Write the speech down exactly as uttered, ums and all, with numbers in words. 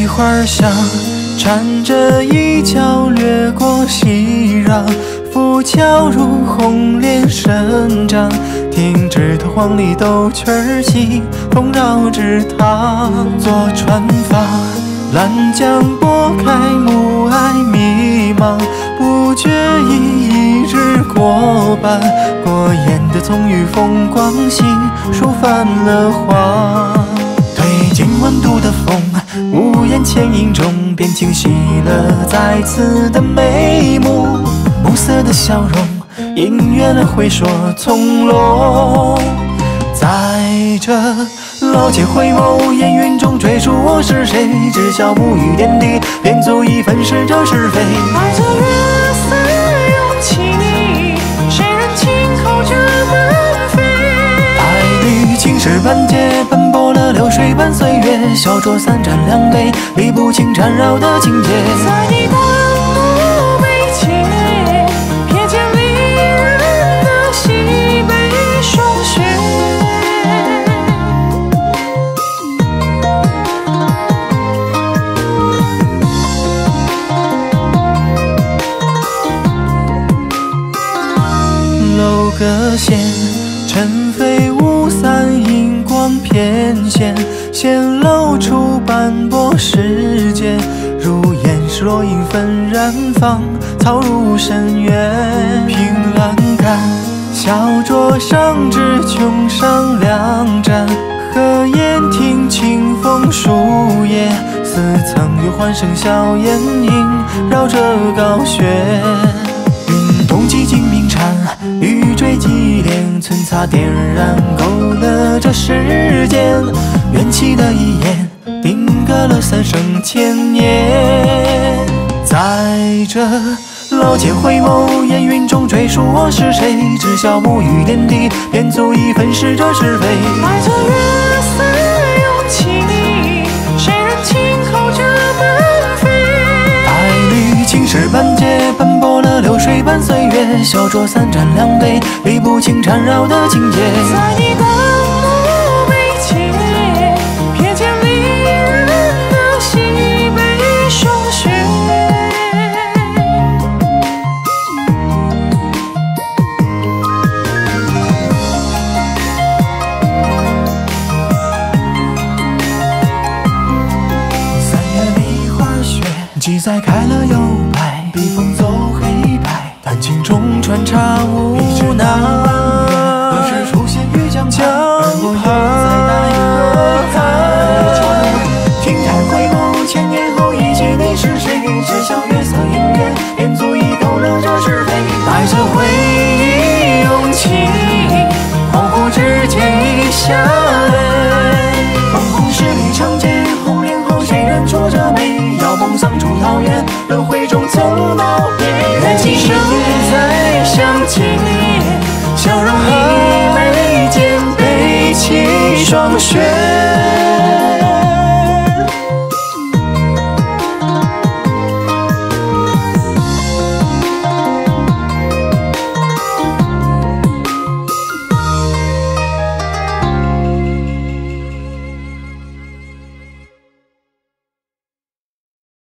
梨花香，缠着衣角掠过熙攘，浮桥如红莲生长，听枝头黄鹂斗曲儿起，风绕枝塘。坐船舫，兰江拨开暮霭迷茫，不觉已一日过半，过眼的葱郁风光行，书泛了黄。推进温度的风，无言牵引中便清晰了再次的眉目，暮色的笑容隐约了回说从容。在这老街回眸，烟云中追逐我是谁，知晓沐浴点滴便足以粉饰这是非。 带着月色勇气，谁人轻叩着门扉？ 百缕青石板街，奔波了流水般岁月，小酌三盏两杯，理不清缠绕的情节。 在你的墓碑前，瞥见离人的西北霜雪。 楼阁线，尘飞雾散，银光翩跹，显露出斑驳世界。如烟是落英纷染放，草入深渊。凭栏杆，小桌上只琼上两盏，和烟听清风树叶，似曾有欢声笑颜萦，绕着高轩。云动几经鸣蝉，雨坠几帘，皴擦点燃勾勒这世间。缘起的一眼，定格了三生千年。在这老街回眸，烟云中追溯我是谁，知晓沐浴点滴便足以粉饰这是非。 带着月色勇气，谁人轻叩着门扉？ 百缕青石板街，奔波了流水般岁月，小酌三盏两杯，理不清缠绕的情节。 在你的墓碑前，瞥见离人的西北霜雪。 三月梨花雪，记载开了又败，笔锋走黑白，丹青中穿插无奈。何时出现于江畔？我又在待何海？亭台回眸，千年后忆起你是谁？知晓月色隐约，便足以勾勒这是非。带着回忆勇气，恍惚之间已下泪。枫红十里长街，红莲后谁人出着眉？遥梦桑出桃源，轮回中从道别。缘起生再相见，笑容已眉间，悲泣霜雪。